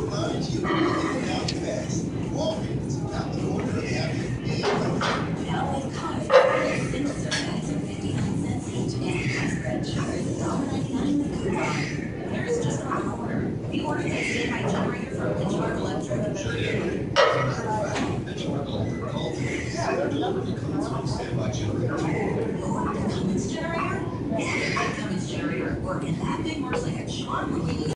There's just one order. The order that standby generator from Benchmark Electric. Sure did. Benchmark Electric called today. Their delivery comes from standby generator. Cummins generator? Is it a Cummins generator? Or can that big Mercy had Sean